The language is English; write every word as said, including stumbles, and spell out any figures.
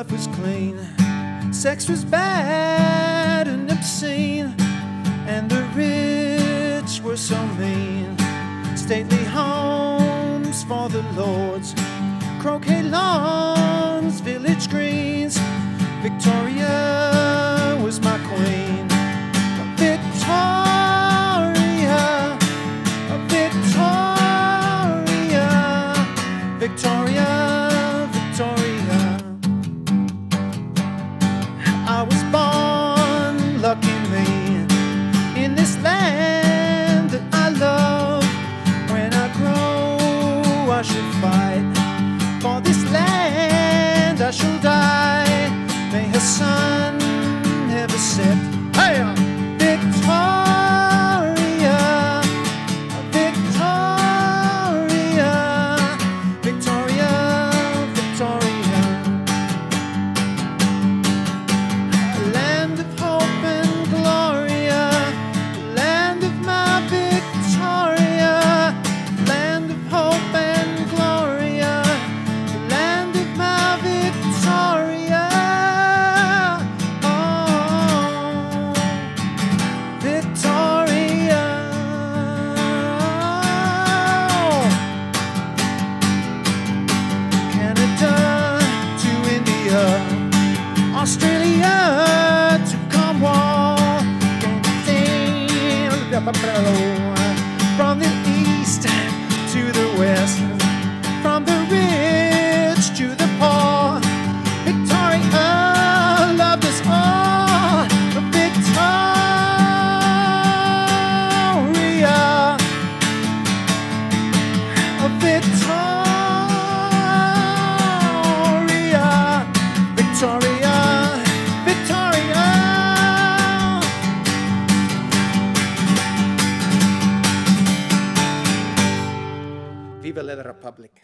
life was clean, sex was bad and obscene, and the rich were so mean. Stately homes for the lords, croquet lawns, village greens. Victoria was my queen. Victoria, Victoria, Victoria, Victoria. I was born, lucky me, in this land that I love. When I grow, I should fight for this land. I shall die. May her sun never set. Hey, Victoria, Victoria, Victoria, Victoria. Land of hope and gloria, land of my Victoria, land of hope and gloria, land of my Victoria. Australia to Cornwall, from the east to the west, from the rich to the poor. Victoria loved us all. Victoria, Victoria, Victoria. Viva la Republic.